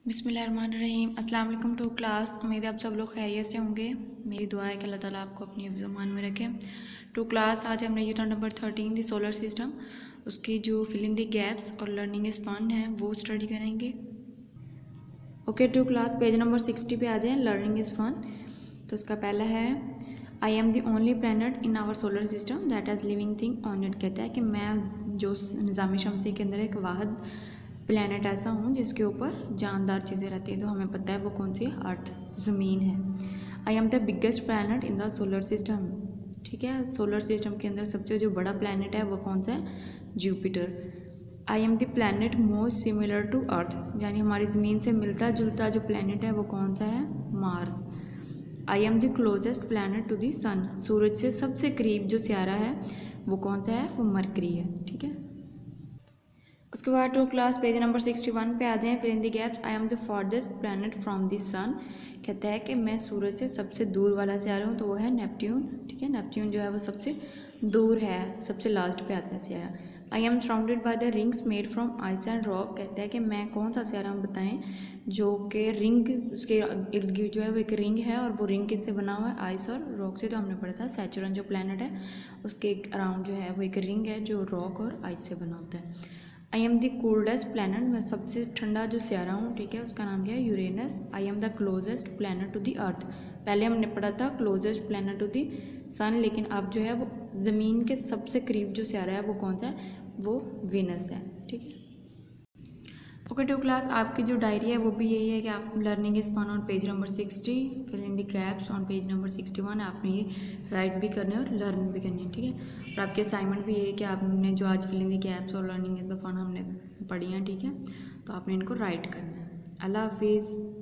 बिस्मिल्लाहिर्रहमानिर्रहीम। अस्सलाम वालेकुम टू क्लास। उम्मीद है आप सब लोग खैरियत से होंगे। मेरी दुआ है कि अल्लाह ताला आपको अपनी हिफ्ज़-ओ-मान में रखें। टू क्लास आज हमने unit number 13 the solar system उसकी जो फिल इन दी गैप्स और लर्निंग इज फन है वो स्टडी करेंगे। Okay to class page number 60 पे आ जाएं। Learning is fun. तो उसका पहला है I am the only planet in our solar system that has living thing on it. कहता है कि मैं जो निज़ाम शमसी के अंदर एक वाहिद प्लैनेट ऐसा हूँ जिसके ऊपर जानदार चीज़ें रहती हैं। तो हमें पता है वो कौन सी अर्थ ज़मीन है। I am the biggest planet in the solar system. ठीक है, सोलर सिस्टम के अंदर सबसे जो बड़ा प्लैनेट है वो कौन सा है? Jupiter. I am the planet most similar to earth, यानी हमारी ज़मीन से मिलता जुलता जो प्लैनेट है वो कौन सा है? Mars. I am the closest planet to the sun. सूरज से सबसे करीब जो सियारा है वो कौन सा है? वो मरकरी है। ठीक है, उसके बाद टू क्लास पेज नंबर 61 पे आ जाएं। Fill in the gaps. I am the farthest planet from the sun. कहता है कि मैं सूरज से सबसे दूर वाला सियारा हूँ, तो वो है नेपट्यून। ठीक है, नेपट्यून जो है वो सबसे दूर है, सबसे लास्ट पे आता है सियारा। I am surrounded by the rings made from ice and rock. कहता है कि मैं कौन सा सियारा हूँ बताएं, जो कि रिंग उसके इर्द गिर्द जो है वो एक रिंग है, और वो रिंग किससे बना हुआ है? आइस और रॉक से। तो हमने पढ़ा था सैचुरन जो प्लैनेट है उसके अराउंड जो है वो एक रिंग है जो रॉक और आइस से बना होता है। I am the coldest planet. मैं सबसे ठंडा जो सियारा हूँ, ठीक है, उसका नाम क्या है? Uranus. I am the closest planet to the earth. पहले हमने पढ़ा था closest planet to the sun, लेकिन अब जो है वो ज़मीन के सबसे करीब जो सियारा है वो कौन सा है? वो वीनस है। ठीक है, ओके टू क्लास आपकी जो डायरी है वो भी यही है कि आप learning is fun on page number 60, fill in the gaps on page number 61। आपने ये राइट भी करना है और लर्न भी करनी है। ठीक है, और आपके असाइनमेंट भी यही है कि आपने जो आज फिल इन द गैप्स और लर्निंग इज द फन हमने पढ़ी हैं, ठीक है, तो आपने इनको राइट करना है। अल्लाह हाफिज़।